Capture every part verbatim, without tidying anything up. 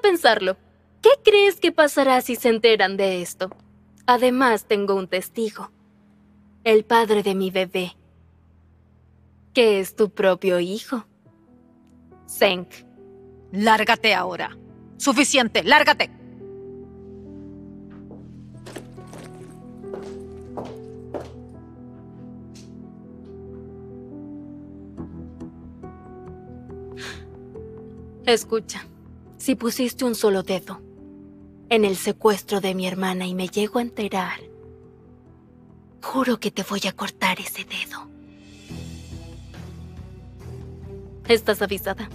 pensarlo. ¿Qué crees que pasará si se enteran de esto? Además, tengo un testigo. El padre de mi bebé. Que es tu propio hijo. Zeng. Lárgate ahora. Suficiente, lárgate. Escucha, si pusiste un solo dedo en el secuestro de mi hermana y me llego a enterar, juro que te voy a cortar ese dedo. ¿Estás avisada?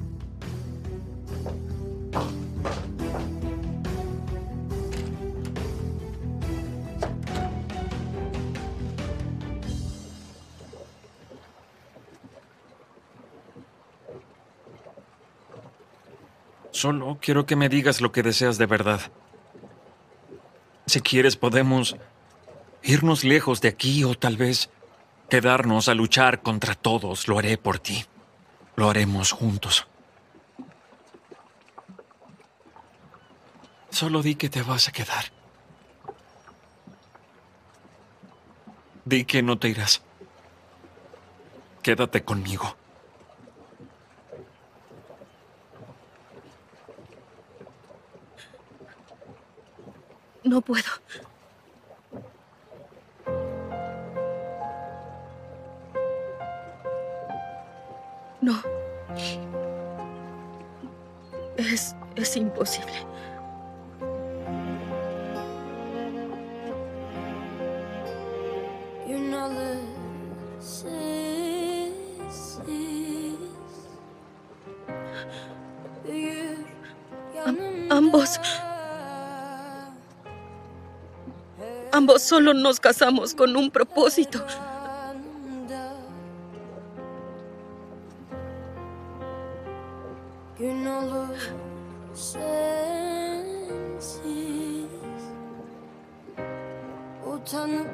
Solo quiero que me digas lo que deseas de verdad. Si quieres, podemos irnos lejos de aquí o tal vez quedarnos a luchar contra todos. Lo haré por ti. Lo haremos juntos. Solo di que te vas a quedar. Di que no te irás. Quédate conmigo. No puedo. No. Es... es imposible. Am- ambos... Ambos solo nos casamos con un propósito. Gün olur sensiz, utanıp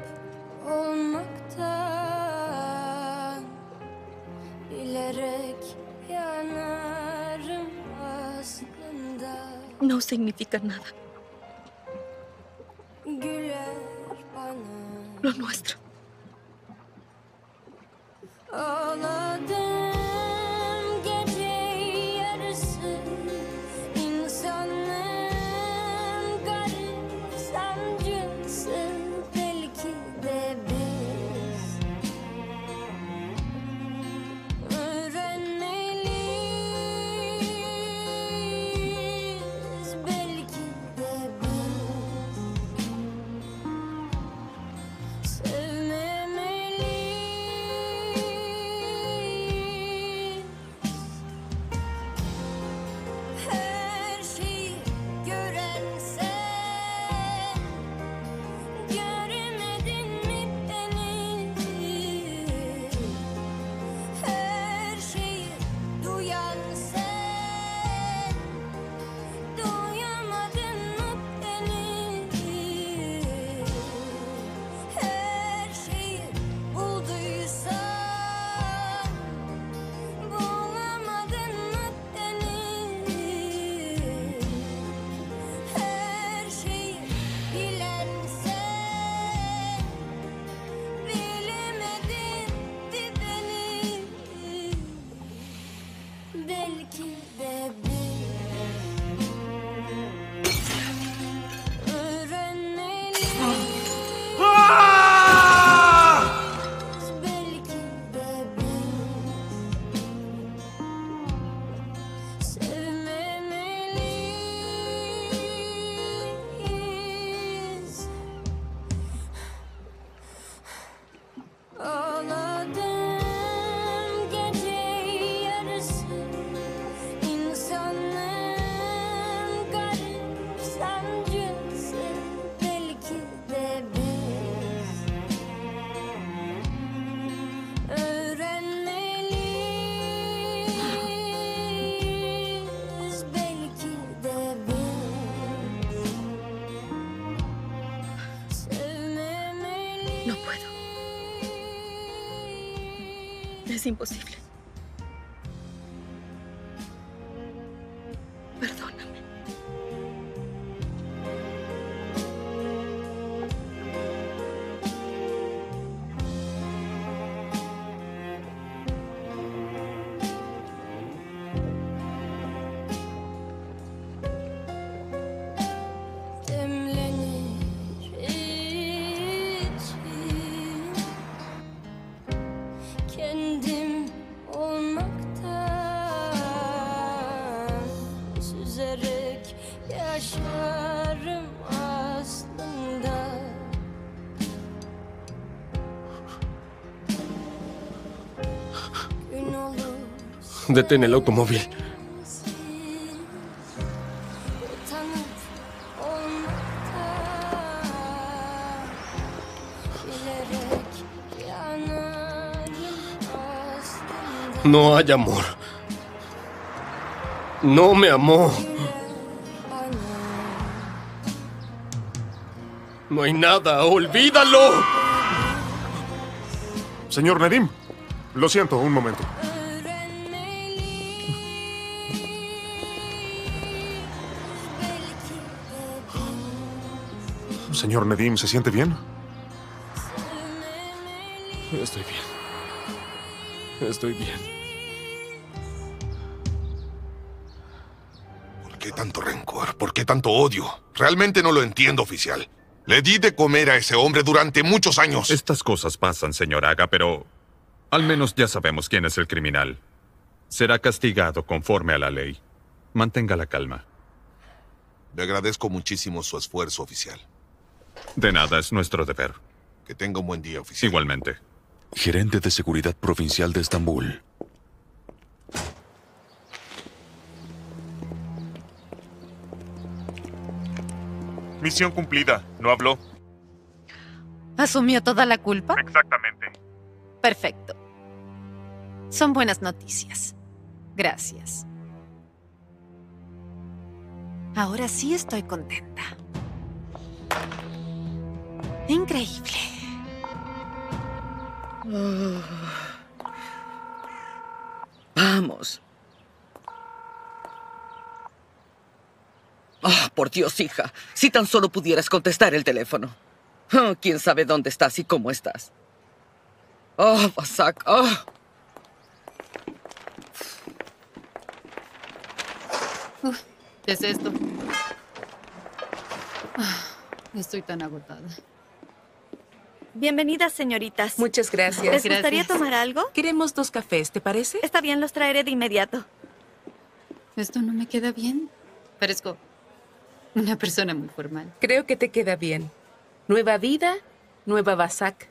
olmaktan, bilerek yanarım aslında. No significa nada. Güler bana. Lo nuestro. Ağladım gece yarısı, insanlığın garip sancısı. Belki de biz öğrenmeliyiz. Belki de biz sevmemeliyiz. Her şeyi gören sen, görmedin mi beni? Her şeyi duyan sen, duyamadın mı beni? Her şeyi bulduysan, bulamadın mı beni? Her şeyi bilen sen, bilemedin mi beni? Belki de biz öğrenmeliyiz. Belki de biz sevmemeliyiz. Ağladım gece yarısı, insanlığın garip sancısı. Belki de biz öğrenmeliyiz. Belki de biz sevmemeliyiz. No puedo. Es imposible. Perdóname. Detén el automóvil. Tanıp olmakta bilerek yanarım aslında. No hay amor. No me amó. No hay nada. ¡Olvídalo! Señor Nedim, lo siento, un momento. Señor Nedim, ¿se siente bien? Estoy bien. Estoy bien. ¿Por qué tanto rencor? ¿Por qué tanto odio? Realmente no lo entiendo, oficial. Le di de comer a ese hombre durante muchos años. Estas cosas pasan, señor Haga, pero al menos ya sabemos quién es el criminal. Será castigado conforme a la ley. Mantenga la calma. Le agradezco muchísimo su esfuerzo, oficial. De nada, es nuestro deber. Que tenga un buen día, oficial. Igualmente. Gerente de Seguridad Provincial de Estambul. Misión cumplida. ¿No habló? ¿Asumió toda la culpa? Exactamente. Perfecto. Son buenas noticias. Gracias. Ahora sí estoy contenta. Increíble. Vamos. Oh, por Dios, hija. Si tan solo pudieras contestar el teléfono. Oh, quién sabe dónde estás y cómo estás. Oh, Basak. Oh. Uf, ¿qué es esto? Ah, estoy tan agotada. Bienvenidas, señoritas. Muchas gracias. ¿Les gustaría Gracias. tomar algo? Queremos dos cafés, ¿te parece? Está bien, los traeré de inmediato. Esto no me queda bien. Parezco una persona muy formal. Creo que te queda bien. Nueva vida, nueva Basak.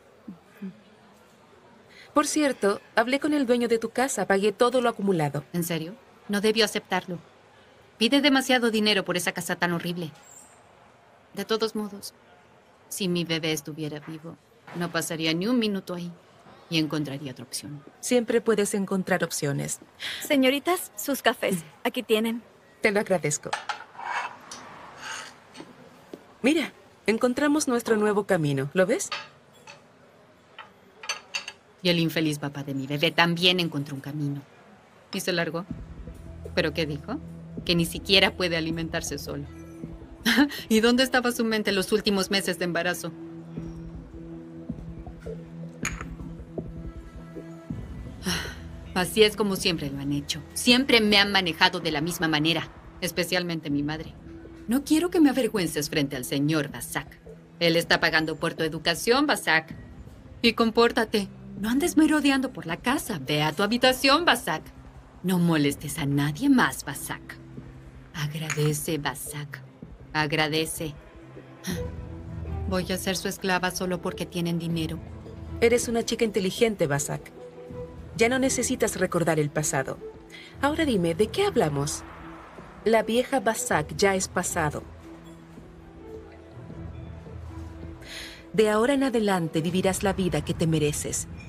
Por cierto, hablé con el dueño de tu casa, pagué todo lo acumulado. ¿En serio? No debió aceptarlo. Pide demasiado dinero por esa casa tan horrible. De todos modos, si mi bebé estuviera vivo, no pasaría ni un minuto ahí y encontraría otra opción. Siempre puedes encontrar opciones. Señoritas, sus cafés. Aquí tienen. Te lo agradezco. Mira, encontramos nuestro nuevo camino. ¿Lo ves? Y el infeliz papá de mi bebé también encontró un camino. Y se largó. ¿Pero qué dijo? Que ni siquiera puede alimentarse solo. ¿Y dónde estaba su mente los últimos meses de embarazo? Así es como siempre lo han hecho. Siempre me han manejado de la misma manera, especialmente mi madre. No quiero que me avergüences frente al señor Basak. Él está pagando por tu educación, Basak. Y compórtate. No andes merodeando por la casa. Ve a tu habitación, Basak. No molestes a nadie más, Basak. Agradece, Basak. Agradece. Voy a ser su esclava solo porque tienen dinero. Eres una chica inteligente, Basak. Ya no necesitas recordar el pasado. Ahora dime, ¿de qué hablamos? La vieja Basak ya es pasado. De ahora en adelante vivirás la vida que te mereces.